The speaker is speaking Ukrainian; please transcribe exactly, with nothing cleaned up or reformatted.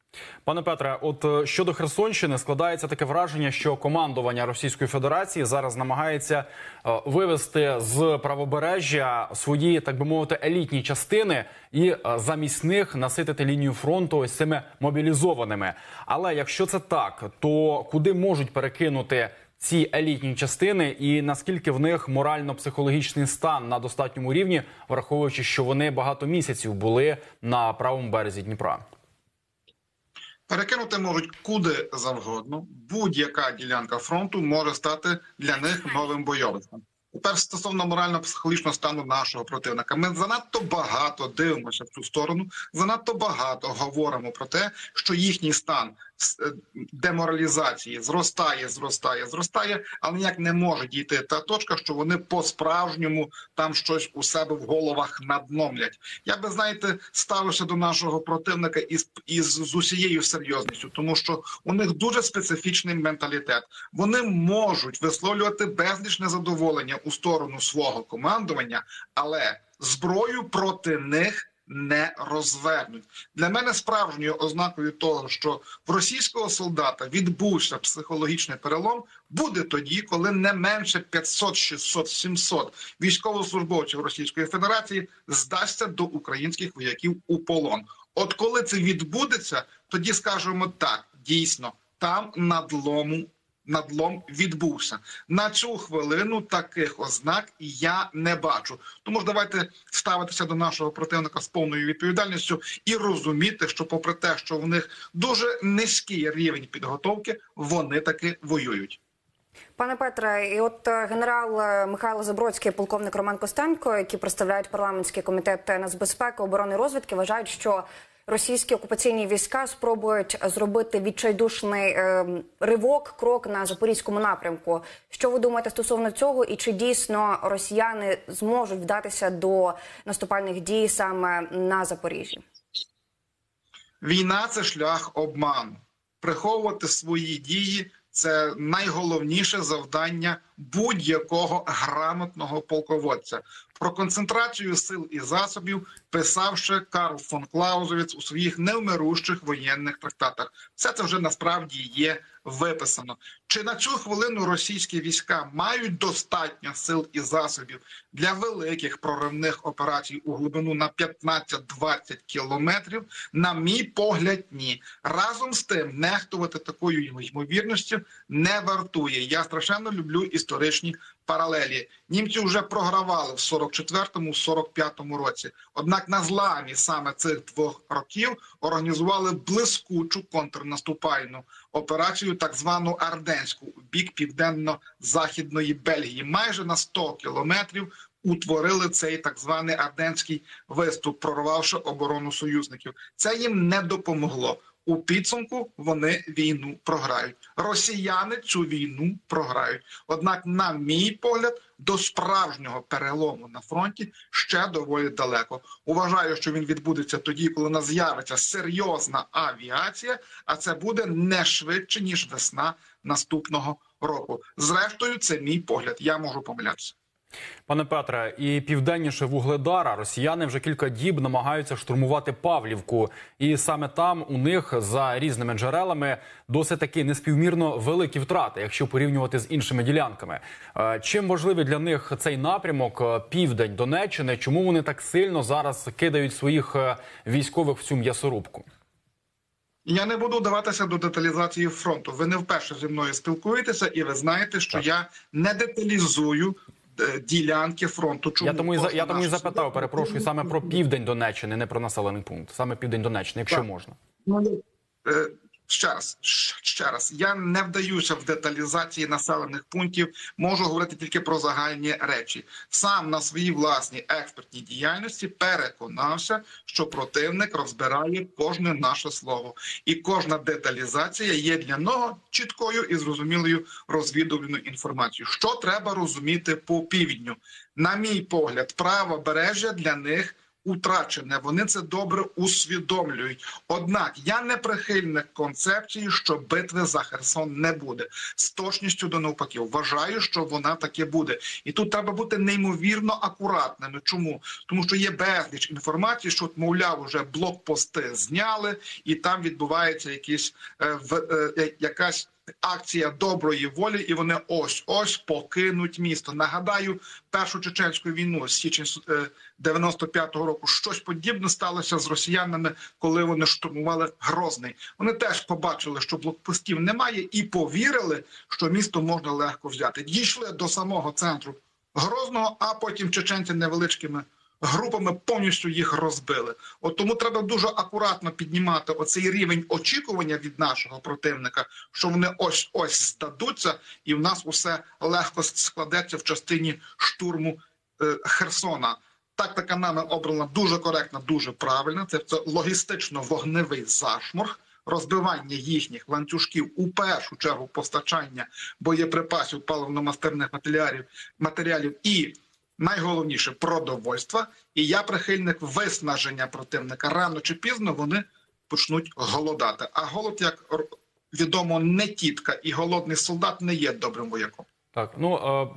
Пане Петре, от щодо Херсонщини складається таке враження, що командування Російської Федерації зараз намагається е, вивести з правобережжя свої, так би мовити, елітні частини і е, замість них наситити лінію фронту ось цими мобілізованими. Але якщо це так, то куди можуть перекинути ці елітні частини і наскільки в них морально-психологічний стан на достатньому рівні, враховуючи, що вони багато місяців були на правому березі Дніпра? Перекинути можуть куди завгодно. Будь-яка ділянка фронту може стати для них новим бойовищем. Тепер стосовно морально-психологічного стану нашого противника. Ми занадто багато дивимося в цю сторону, занадто багато говоримо про те, що їхній стан деморалізації зростає, зростає, зростає, але ніяк не може дійти та точка, що вони по-справжньому там щось у себе в головах надномлять. Я би, знаєте, ставився до нашого противника із, із з усією серйозністю, тому що у них дуже специфічний менталітет. Вони можуть висловлювати безліч незадоволення у сторону свого командування, але зброю проти них не розвернуть. Для мене справжньою ознакою того, що в російського солдата відбувся психологічний перелом, буде тоді, коли не менше п'ятсот, шістсот, сімсот військовослужбовців Російської Федерації здасться до українських вояків у полон. От коли це відбудеться, тоді скажемо так, дійсно, там надлому надлом відбувся. На цю хвилину таких ознак я не бачу. Тому ж давайте ставитися до нашого противника з повною відповідальністю і розуміти, що попри те, що в них дуже низький рівень підготовки, вони таки воюють. Пане Петре, і от генерал Михайло Забродський, полковник Роман Костенко, які представляють парламентський комітет нацбезпеки, оборони і розвідки, вважають, що російські окупаційні війська спробують зробити відчайдушний е, ривок, крок на Запорізькому напрямку. Що ви думаєте стосовно цього? І чи дійсно росіяни зможуть вдатися до наступальних дій саме на Запоріжжі? Війна – це шлях обману. Приховувати свої дії – це найголовніше завдання будь-якого грамотного полководця. Про концентрацію сил і засобів писав ще Карл фон Клаузевіц у своїх невмирущих воєнних трактатах. Все це вже насправді є виписано. Чи на цю хвилину російські війська мають достатньо сил і засобів для великих проривних операцій у глибину на п'ятнадцять-двадцять кілометрів? На мій погляд, ні. Разом з тим, нехтувати такою ймовірністю не вартує. Я страшенно люблю історичні паралелі. Німці вже програвали в сорок четвертому - сорок п'ятому році. Однак на зламі саме цих двох років організували блискучу контрнаступальну операцію, так звану Арденську, у бік південно-західної Бельгії. Майже на сто кілометрів утворили цей так званий Арденський виступ, прорвавши оборону союзників. Це їм не допомогло. У підсумку вони війну програють. Росіяни цю війну програють. Однак, на мій погляд, до справжнього перелому на фронті ще доволі далеко. Вважаю, що він відбудеться тоді, коли у нас з'явиться серйозна авіація, а це буде не швидше, ніж весна наступного року. Зрештою, це мій погляд. Я можу помилятися. Пане Петре, і південніше Вугледара росіяни вже кілька діб намагаються штурмувати Павлівку. І саме там у них, за різними джерелами, досить таки неспівмірно великі втрати, якщо порівнювати з іншими ділянками. Чим важливий для них цей напрямок, південь Донеччини? Чому вони так сильно зараз кидають своїх військових в цю м'ясорубку? Я не буду вдаватися до деталізації фронту. Ви не вперше зі мною спілкуєтеся, і ви знаєте, що так. Я не деталізую ділянки фронту. Чому? Я тому і за я тому і запитав, перепрошую, саме про південь Донеччини, не про населений пункт, саме південь Донеччини, якщо так. можна. Ну, е, ще раз, ще раз, я не вдаюся в деталізації населених пунктів, можу говорити тільки про загальні речі. Сам на своїй власній експертній діяльності переконався, що противник розбирає кожне наше слово. І кожна деталізація є для нього чіткою і зрозумілою розвідувальною інформацією. Що треба розуміти по півдню? На мій погляд, правобережжя для них утрачене. Вони це добре усвідомлюють. Однак я не прихильник концепції, що битви за Херсон не буде. З точністю до навпаки. Вважаю, що вона таки буде. І тут треба бути неймовірно акуратними. Чому? Тому що є безліч інформації, що, мовляв, вже блокпости зняли, і там відбувається якісь, е, в, е, якась акція доброї волі, і вони ось-ось покинуть місто. Нагадаю, Першу чеченську війну з січня дев'яносто п'ятого року щось подібне сталося з росіянами, коли вони штурмували Грозний. Вони теж побачили, що блокпостів немає, і повірили, що місто можна легко взяти. Дійшли до самого центру Грозного, а потім чеченці невеличкими групами повністю їх розбили. От тому треба дуже акуратно піднімати оцей рівень очікування від нашого противника, що вони ось-ось здадуться, і в нас усе легко складеться в частині штурму е, Херсона. Тактика нами обрана дуже коректна, дуже правильна. Це, це логістично-вогневий зашморг, розбивання їхніх ланцюжків, у першу чергу постачання боєприпасів, паливно-мастильних матеріалів, матеріалів і найголовніше – продовольства. І я прихильник виснаження противника. Рано чи пізно вони почнуть голодати. А голод, як відомо, не тітка. І голодний солдат не є добрим вояком. Так, ну